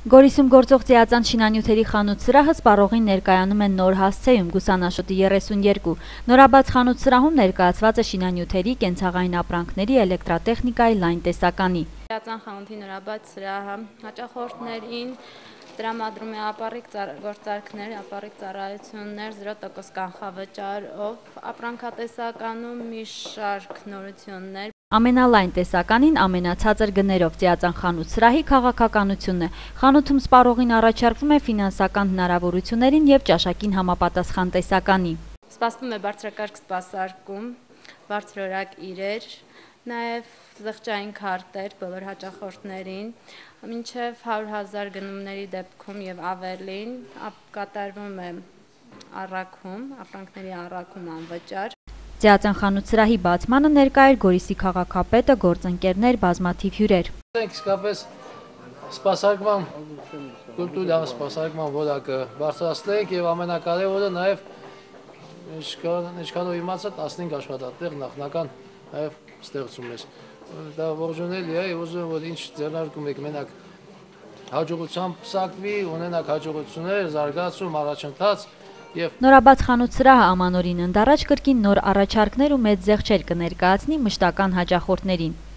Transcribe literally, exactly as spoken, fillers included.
Գորիսում գործող Ծիածան շինանյութերի խանութ-սրահը սպառողին ներկայանում է նոր հասցեում գուսանաշոտի երեսունյերկու։ Նորաբաց խանութ-սրահում ներկայացված է շինանյութերի, կենցաղային ապրանքների, էլեկտրատեխնիկայի լայն տեսականի։ Ծիածան խանութի նորաբաց սրահը հաճախորդներին տրամադրում է ապառիկ գործարքներ, ապառիկ ծառայություններ, զրո տոկոս կանխավճարով, ապրանքատեսականում մի շարք նորություններ։ Ամենալայն տեսականին ամենացածր գներով Ծիածան խանութ-սրահի քաղաքականությունն է։ Խանութում սպառողին առաջարկվում է ֆինանսական հնարավորություններին և ճաշակին համապատասխան տեսականի։ Սպասվում է բարձրակարգ սպասարկում, բարձրորակ իրեր, նաև զղջային քարտեր բոլոր հաճախորդներին, մինչև հարյուր հազար գնումների դեպքում և ավելին կատարվում է առաքում, ապրանքների առաքում անվճար։ Ծիածան խանութ-սրահի բացմանը ներկա էր Գորիսի քաղաքապետը, գործընկերներ, բազմաթիվ հյուրեր։ Իսկապես սպասարկման կուլտուրան, սպասարկման որակը բարձրացնենք եւ ամենակարևորը նաեւ ինչքանով իմացա տասնհինգ աշխատատեղ նախնական նաեւ ստեղծում ես։ Դա ողջունելի է եւ ուզում եմ որ ինչ ձեռնարկում եք մենակ հաջողությամբ սակվի, ունենաք հաջողություններ, զարգացում, առաջընթաց։ Նորաբաց խանութ-սրահը ամանորին ընդառաջ կրկին նոր առաջարկներ ու մեծ զեղչեր կներկայացնի մշտական հաճախորդներին։